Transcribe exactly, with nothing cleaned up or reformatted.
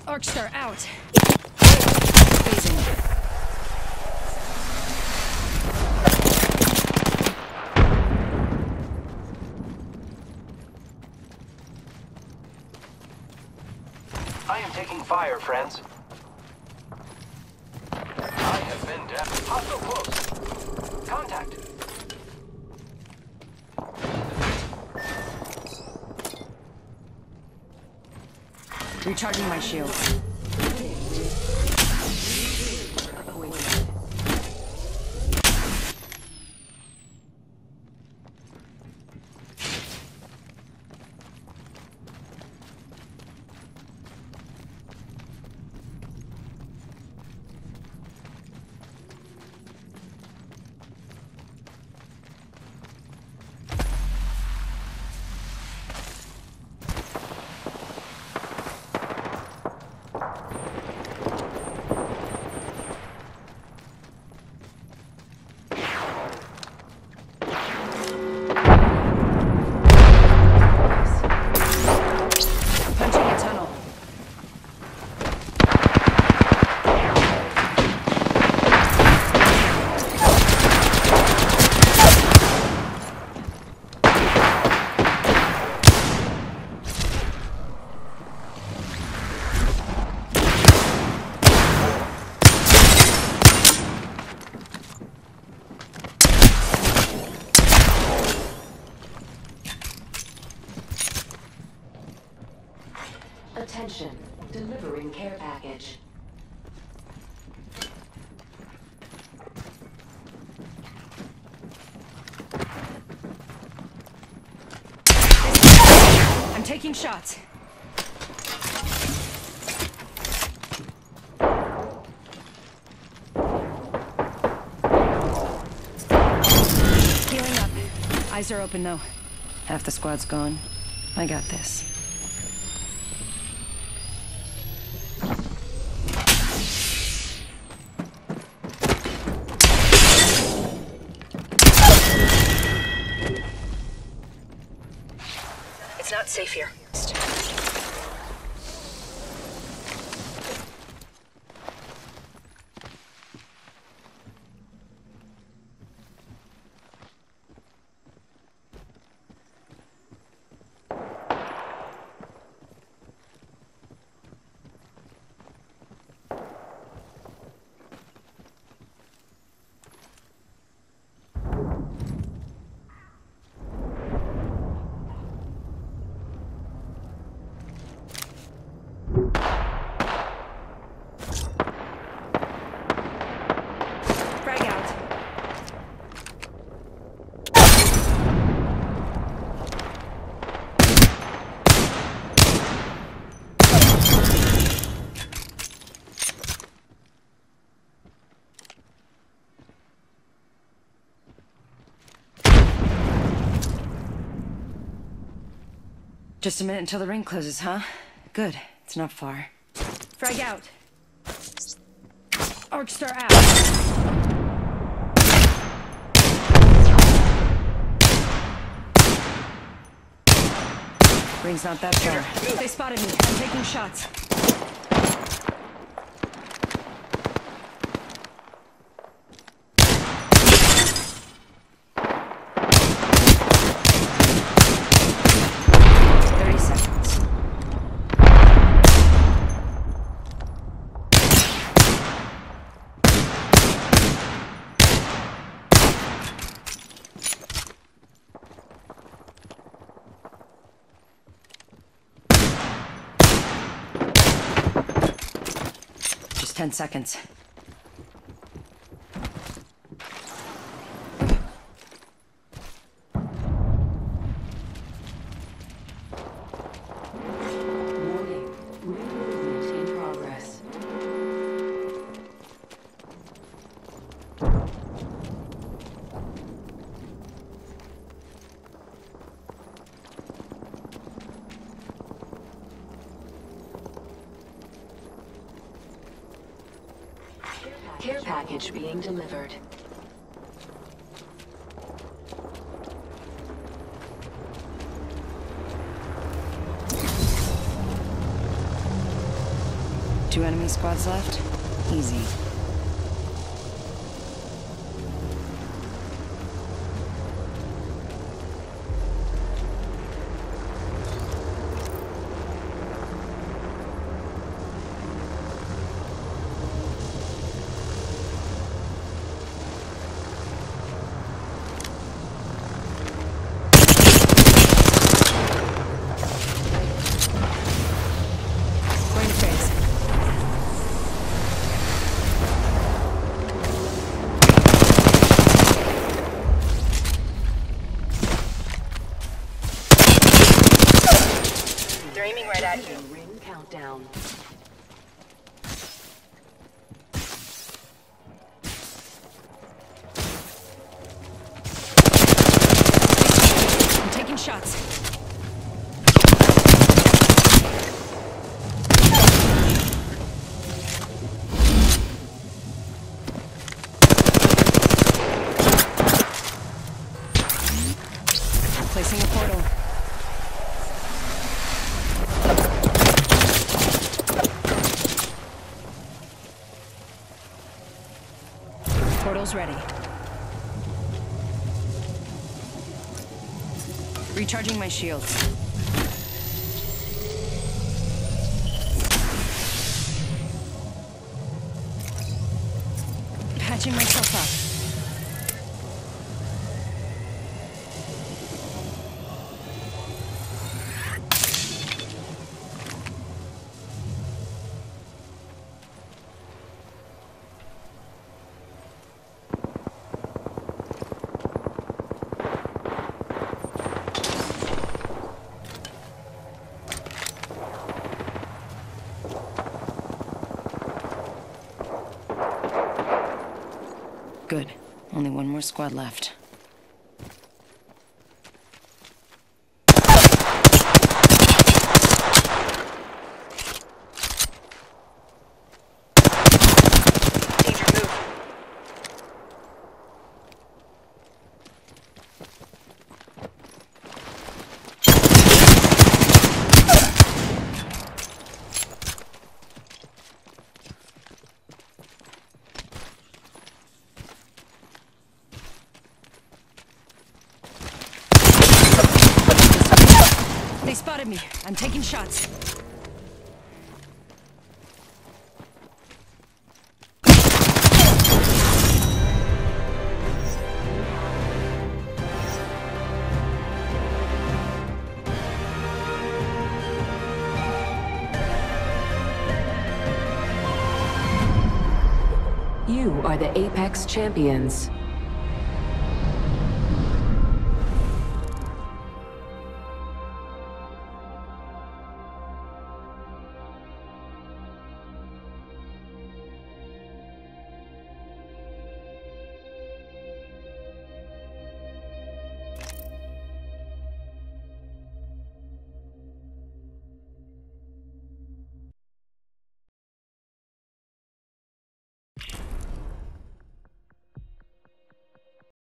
Arcstar out. Phasing. I am taking fire, friends. I have been down. Hostile close. Contact. Recharging my shields. Attention, delivering care package. I'm taking shots. Healing up. Eyes are open though. Half the squad's gone. I got this. It's not safe here. Just a minute until the ring closes, huh? Good. It's not far. Frag out. Arcstar out. Ring's not that far. They spotted me. I'm taking shots. thirty seconds. Just ten seconds. Warning, movement in progress. Care package being delivered. Two enemy squads left? Easy. Going to phase. They're aiming right at you. Ring countdown. I'm taking shots. Placing a portal. Portal's ready. Recharging my shields. Patching myself up. Good. Only one more squad left. Danger, move. They spotted me. I'm taking shots. You are the Apex Champions.